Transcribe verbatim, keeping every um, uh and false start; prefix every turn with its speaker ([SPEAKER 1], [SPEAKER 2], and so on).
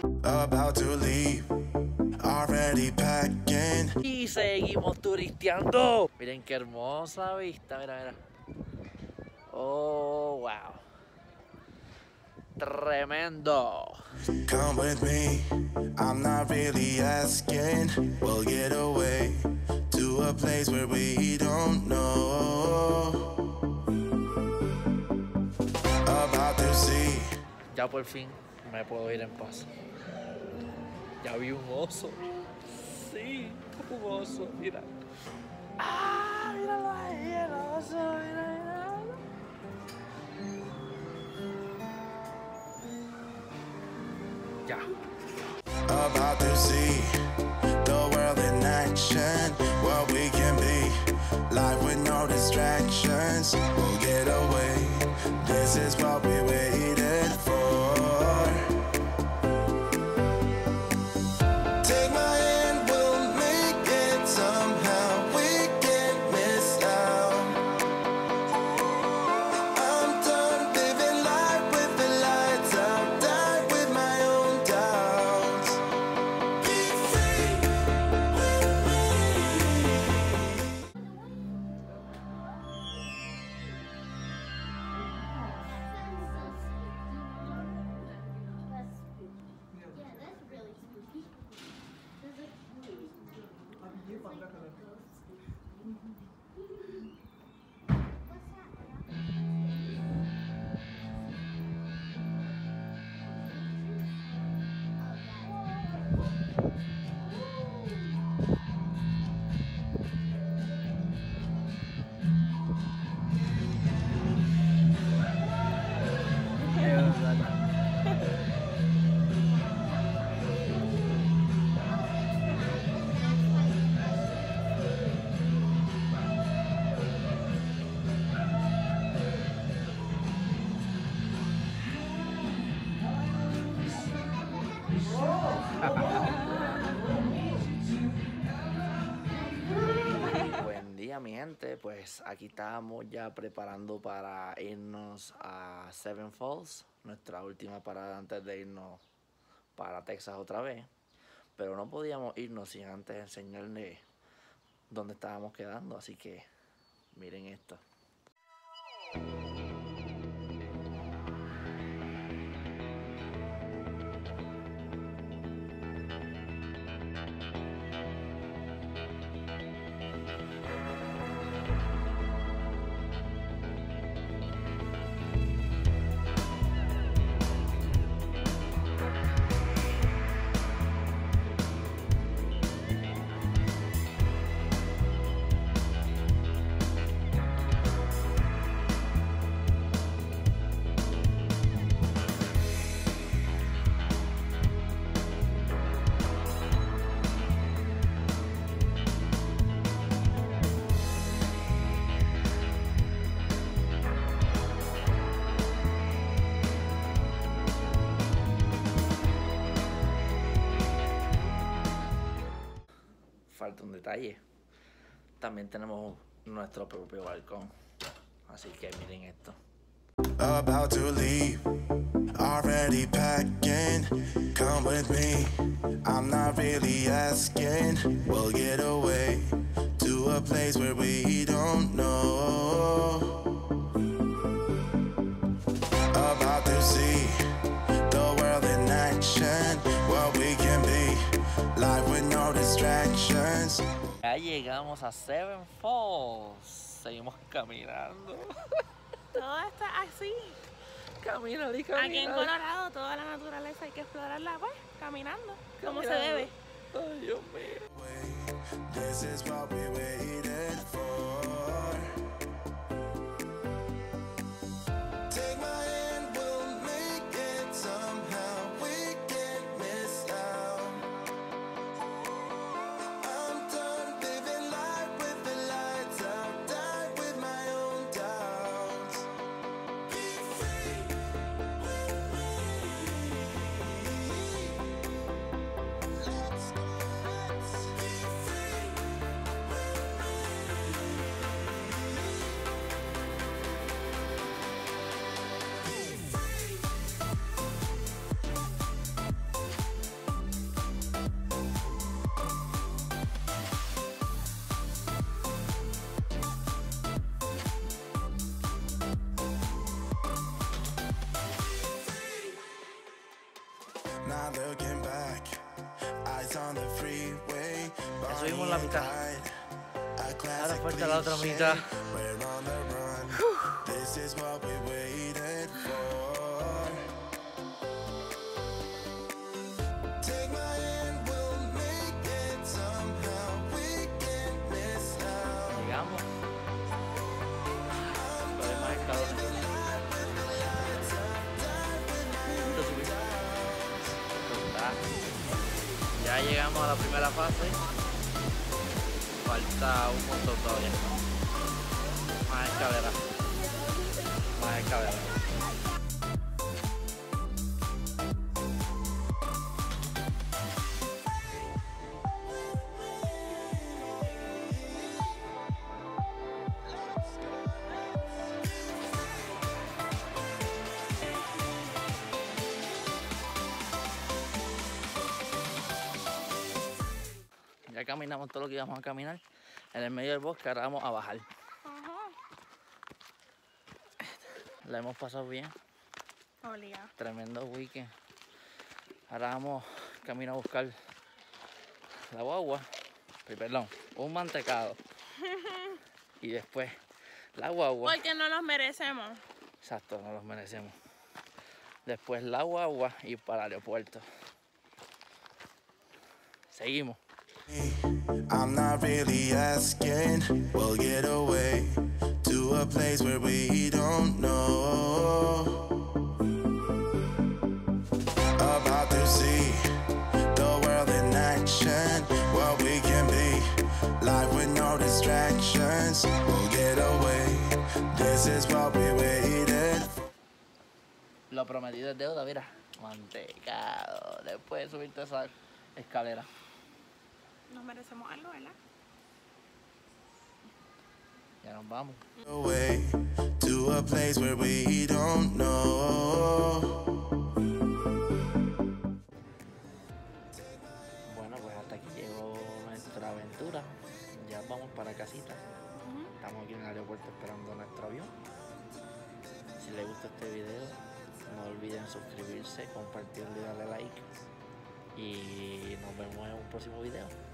[SPEAKER 1] About to leave, already packing.
[SPEAKER 2] Y seguimos turisteando. Miren qué hermosa vista, mira, mira. Oh, wow. Tremendo.
[SPEAKER 1] Come with me, I'm not really asking. We'll get away to a place where we don't know. About to see.
[SPEAKER 2] Ya por fin me puedo ir en paz. Ya vi un oso. Sí, un oso, mira. Ah, míralo ahí, el oso, mira, mira. Ya.
[SPEAKER 1] About to see the world in action, what we can be, life with no distractions. We'll get away, this is what we waited for. Take my hand, we'll make it somehow, we can't miss out. I'm done living life with the lights out, die with my own doubts. Be free with me.
[SPEAKER 2] Buen día, mi gente. Pues aquí estamos ya preparando para irnos a Seven Falls, nuestra última parada antes de irnos para Texas otra vez. Pero no podíamos irnos sin antes enseñarles dónde estábamos quedando, así que miren esto. Falta un detalle. También tenemos nuestro propio balcón. Así que miren esto.
[SPEAKER 1] About to leave, already packing. Come with me, I'm not really asking. We'll get away to a place where we don't know. About to see the world in action, what we can be, life with no distractions.
[SPEAKER 2] Ya llegamos a Seven Falls. Seguimos caminando.
[SPEAKER 3] Todo está así.
[SPEAKER 2] Camina, y camina.
[SPEAKER 3] Aquí en Colorado toda la naturaleza hay que explorarla, pues, caminando, como se debe.
[SPEAKER 2] Ay, Dios mío.
[SPEAKER 1] This is what we waited for. Take my hand, we'll make it somehow, we can't miss out. I'm done living life with the lights out, die with my own doubts. Be free with me. Let's go, let's be free with me. not looking back. Eyes on the freeway.
[SPEAKER 2] Ya subimos la mitad.
[SPEAKER 1] A
[SPEAKER 2] Ahora
[SPEAKER 1] classic
[SPEAKER 2] falta la otra
[SPEAKER 1] cliche.
[SPEAKER 2] mitad.
[SPEAKER 1] We're on the run. This is what we waited for. Take my hand, we'll make it somehow. We can't miss out.
[SPEAKER 2] Llegamos. Lo demás escalones. Esto subí. Esto está. Ya llegamos a la primera fase. Falta un montón todavía. Más escaleras. Más escaleras. Ya caminamos todo lo que íbamos a caminar. En el medio del bosque ahora vamos a bajar.
[SPEAKER 3] Ajá.
[SPEAKER 2] La hemos pasado bien.
[SPEAKER 3] Obligado.
[SPEAKER 2] Tremendo weekend. Ahora vamos camino a buscar la guagua. Ay, perdón, un mantecado. Y después la guagua.
[SPEAKER 3] Porque no los merecemos.
[SPEAKER 2] Exacto, no los merecemos. Después la guagua y para el aeropuerto. Seguimos.
[SPEAKER 1] I'm not really asking. We'll get away to a place where we don't know. About to see the world in action. What we can be, life with no distractions. We'll get away. This is what we waited for.
[SPEAKER 2] Lo prometido es deuda, mira. Mantecado. Después de subirte esa escalera.
[SPEAKER 3] Nos merecemos algo, ¿verdad?
[SPEAKER 2] Ya nos vamos.
[SPEAKER 1] Away to a place where we don't know.
[SPEAKER 2] Bueno, pues hasta aquí llegó nuestra aventura. Ya vamos para casita. Estamos aquí en el aeropuerto esperando nuestro avión. Si les gusta este video, no olviden suscribirse, compartirlo y darle like. Y nos vemos en un próximo video.